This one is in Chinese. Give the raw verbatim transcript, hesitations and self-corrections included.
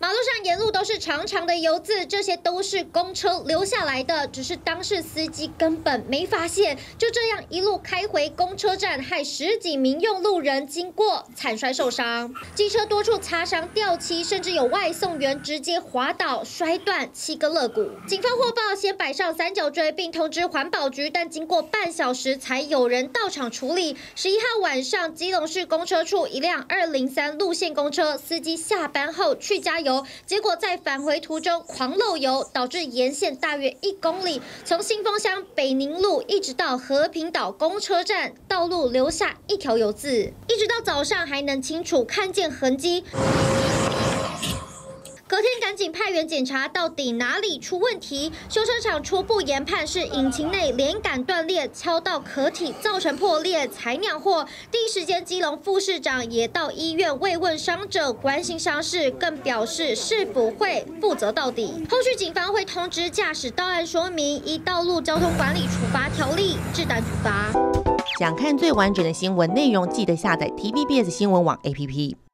马路上沿路都是长长的油渍，这些都是公车留下来的，只是当事司机根本没发现，就这样一路开回公车站，害十几名用路人经过惨摔受伤，机车多处擦伤掉漆，甚至有外送员直接滑倒摔断七根肋骨。警方获报，先摆上三角锥，并通知环保局，但经过半小时才有人到场处理。十一号晚上，基隆市公车处一辆二零三路线公车司机下班后去加油，结果在返回途中狂漏油，导致沿线大约一公里，从新丰乡北宁路一直到和平岛公车站，道路留下一条油渍，一直到早上还能清楚看见痕迹。隔天赶紧派员检查到底哪里出问题，修车厂初步研判是引擎内连杆断裂，敲到壳体造成破裂才酿祸。第一时间，基隆副市长也到医院慰问伤者，关心伤势，更表示市府会负责到底。后续警方会通知驾驶到案说明，依道路交通管理处罚条例治单处罚。 想看最完整的新闻内容，记得下载 T V B S 新闻网 A P P。